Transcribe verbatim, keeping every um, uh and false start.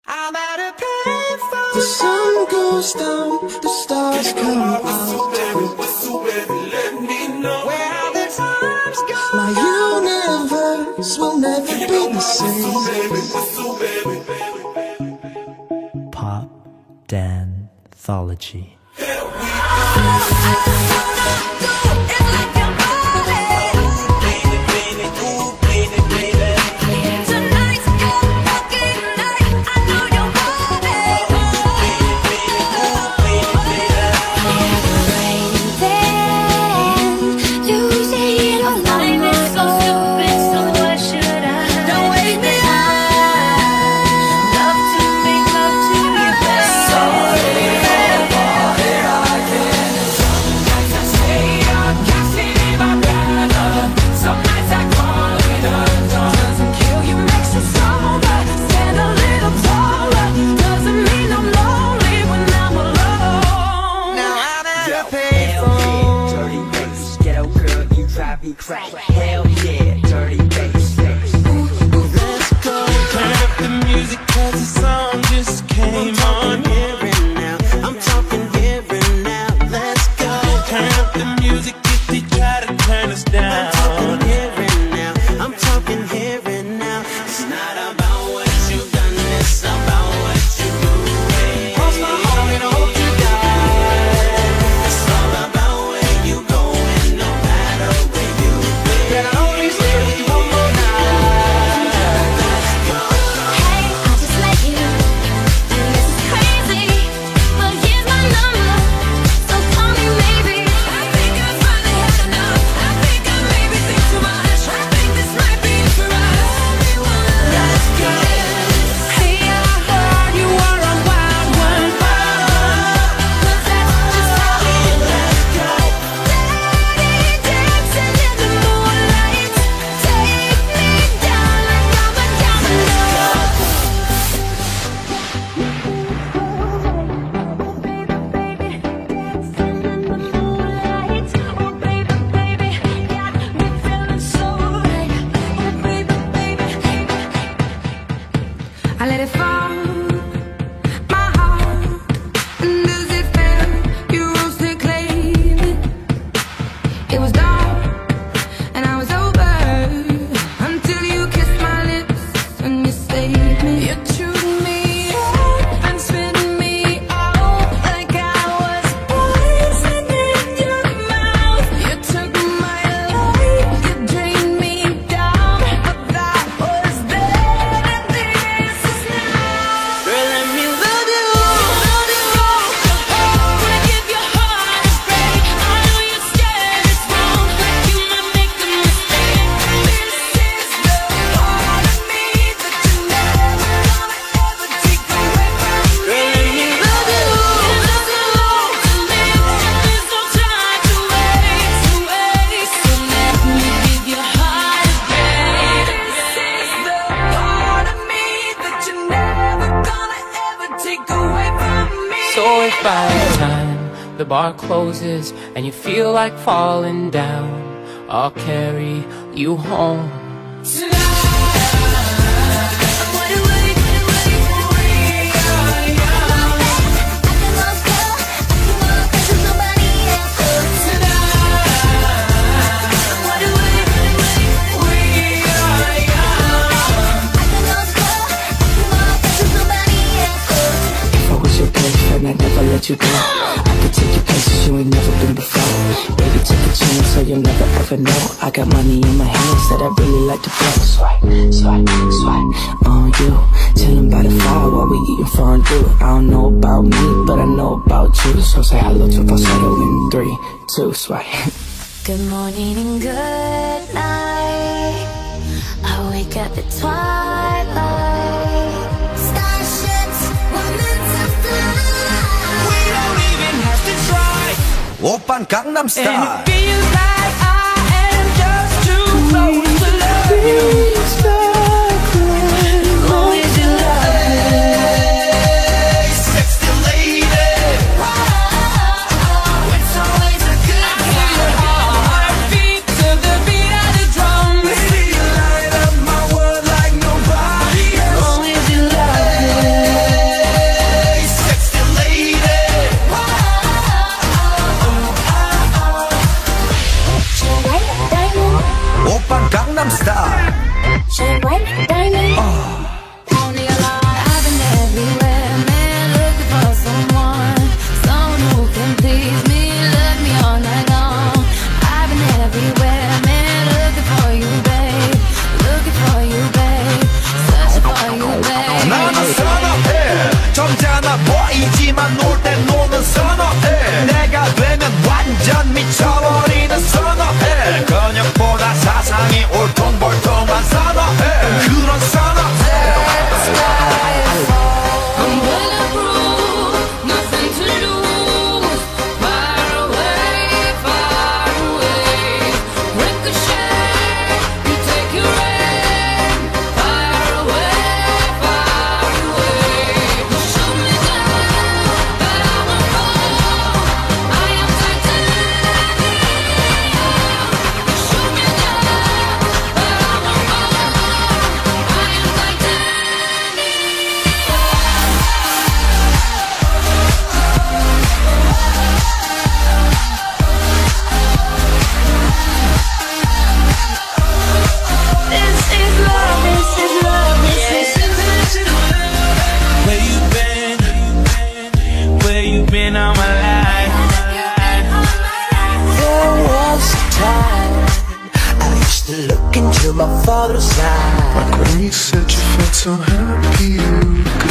I'm at a payphone. The sun goes down, the stars come out. Let me know where the times go. My universe will never be the same. Pop Danthology. Crack. Hell yeah, dirty bass. Let's go. Turn up the music cause the song just came on. Here and now, I'm talking here and now. Let's go. Turn up the music if they try to turn us down. I'm talking here and now, I'm talking here and now. It's not about what you've done, it's about what you do. Cross my heart and I hope you die. It's all about where you go and no matter where you been. And I only stay with you one more night. Let's go. Hey, I just met you, and this is crazy, but here's my number, so call me maybe. I think I finally had enough. I think I maybe think too much. I think this might be for us. Let's go. Hey, I heard you were on wild one. But that's just how it Let's go. Daddy dancing in the moonlight. Take me down like I'm a domino. I let it fall, my heart, and as it fell, you rose to claim it. It was dark, and I was over, until you kissed my lips and you saved me. You chewed me up and spit me out like I was poison in your mouth. You took my life, you drained me down, but that was then and this is now. Girl, let me love you. Wanna give your heart a break. I know you're scared it's wrong, like you might make a mistake. This is the part of me that you never gonna ever take away from me. Girl, let me love you. There's no long to live, there's no time to waste, to waste. So let me give your heart a break. This is the part of me that you're never gonna ever take away from me. So if by the time the bar closes and you feel like falling down, I'll carry you home. If I was your girlfriend, I'd never let you go. I could take you places you ain't never been before. Baby, take a chance so you'll never ever know. I got money in my hands that I really like to blow. Swipe, swipe, swipe on you. Chillin' by the fire while we eating fondue. I don't know about me, but I know about you. So say hello to falsetto in three, two, swipe. Good morning and good night. I wake up at twilight. Starships were meant to fly. We don't even have to try. Oppan Gangnam Style. And it feels like I am just too close to love you. As long as you love Hey, sexy lady. it's always a good time. Heartbeat to the beat of the drum. Baby, you light up my world like nobody else. As long as you love other side. Like when you said you felt so happy you could